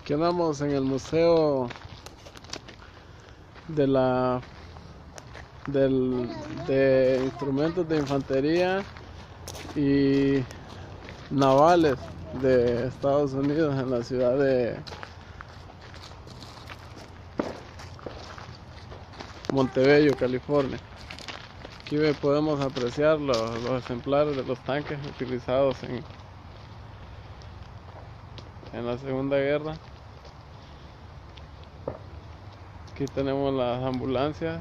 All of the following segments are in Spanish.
Aquí andamos en el museo de de instrumentos de infantería y navales de Estados Unidos en la ciudad de Montebello, California. Aquí podemos apreciar los ejemplares de los tanques utilizados en la Segunda Guerra. Aquí tenemos las ambulancias,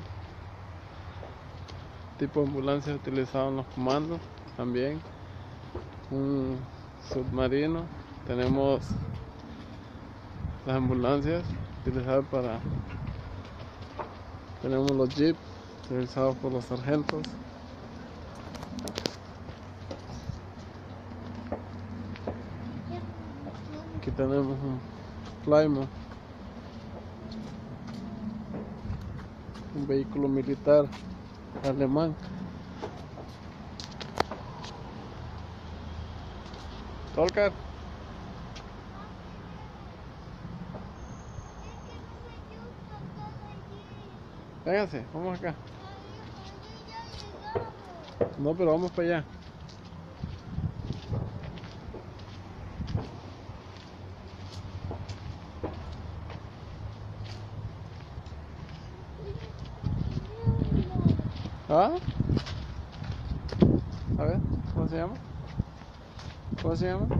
tipo de ambulancias utilizados en los comandos, también un submarino. Tenemos las ambulancias utilizadas tenemos los jeeps utilizados por los sargentos. Aquí tenemos un Plymouth, un vehículo militar alemán. Tolkar. Vénganse, vamos acá. No, pero vamos para allá. ¿Ah? A ver, ¿cómo se llama? ¿Cómo se llama?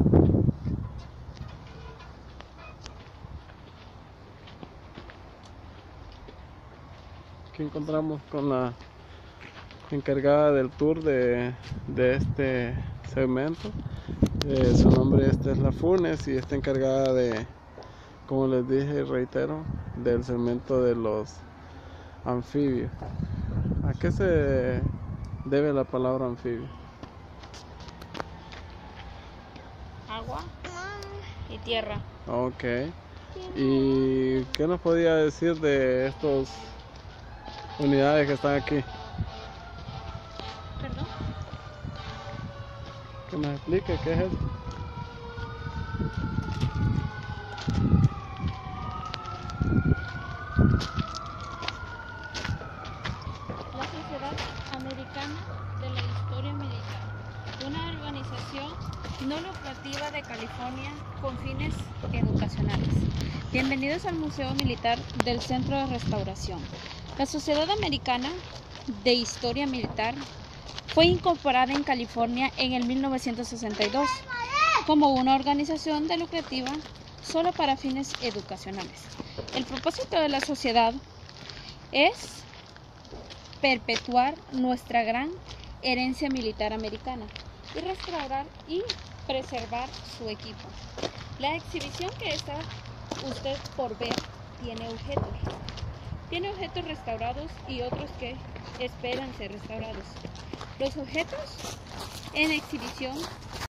Aquí encontramos con la encargada del tour de este segmento. Su nombre es la Funes y está encargada de, como les dije y reitero, del segmento de los anfibios. ¿A qué se debe la palabra anfibio? Agua y tierra. Ok. ¿Y qué nos podía decir de estas unidades que están aquí? ¿Perdón? Que nos explique qué es esto. La Sociedad Americana de la Historia Militar, una organización no lucrativa de California con fines educacionales. Bienvenidos al Museo Militar del Centro de Restauración. La Sociedad Americana de Historia Militar fue incorporada en California en el 1962 como una organización no lucrativa solo para fines educacionales. El propósito de la sociedad es perpetuar nuestra gran herencia militar americana y restaurar y preservar su equipo. La exhibición que está usted por ver tiene objetos restaurados y otros que esperan ser restaurados. Los objetos en exhibición